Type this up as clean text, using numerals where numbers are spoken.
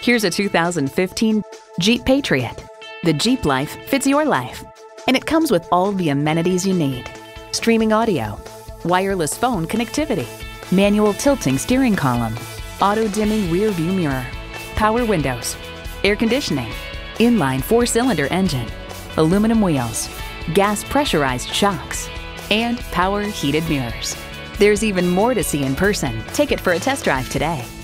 Here's a 2015 Jeep Patriot. The Jeep life fits your life, and it comes with all the amenities you need. Streaming audio, wireless phone connectivity, manual tilting steering column, auto-dimming rear view mirror, power windows, air conditioning, inline 4-cylinder engine, aluminum wheels, gas pressurized shocks, and power heated mirrors. There's even more to see in person. Take it for a test drive today.